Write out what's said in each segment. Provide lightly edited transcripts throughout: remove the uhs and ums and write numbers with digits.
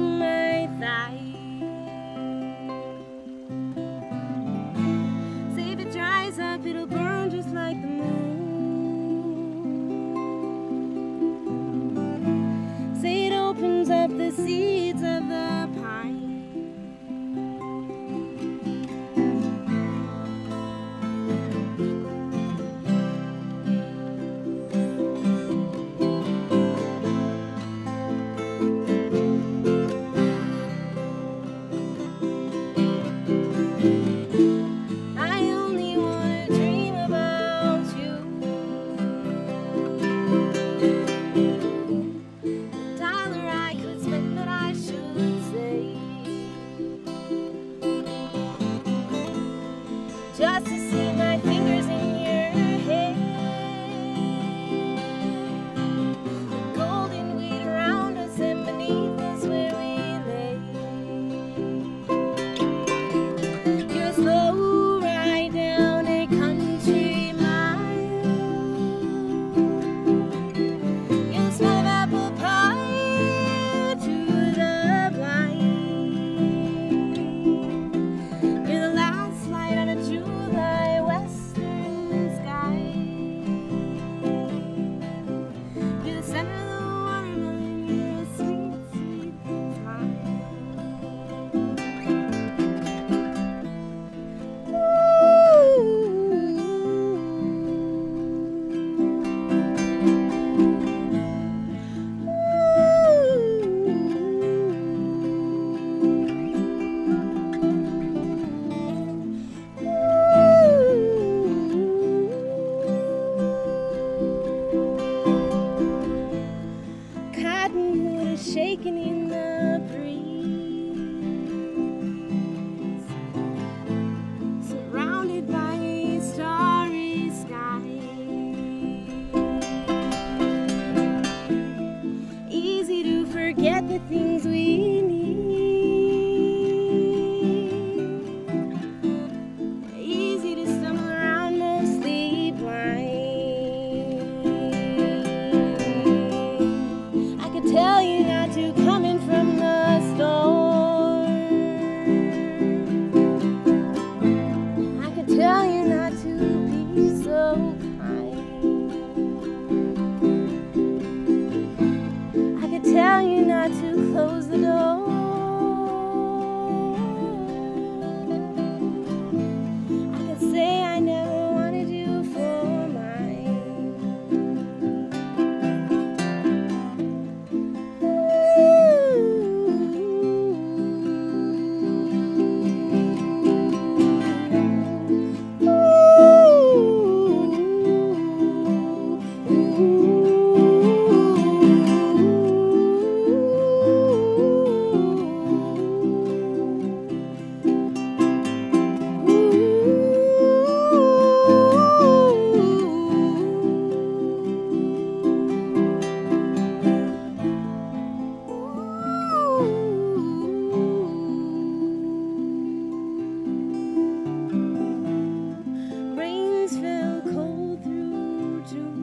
my thigh. Say if it dries up, it'll burn just like the moon. Say it opens up the seeds of the pine. Just to see my fingers in your hair, golden weed around us and beneath us where we lay. You're a slow ride down a country mile. You'll smell of apple pie to the blind. You're the last light on a July western sky. You're the center of the watermelon. You're a sweet, sweet smile. Cottonwood is shaking in the breeze, surrounded by a starry sky. Easy to forget the things we need. Easy to stumble around, mostly blind. Tell you not to come in from the storm. I could tell you not to be so kind. I could tell you not to close the door. I could say I never wanted you for mine. Rains fell cold through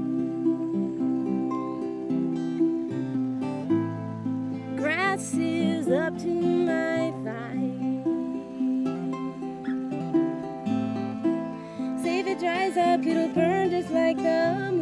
June. Grass is up to my thigh. Say if it dries up, it'll burn just like the moon.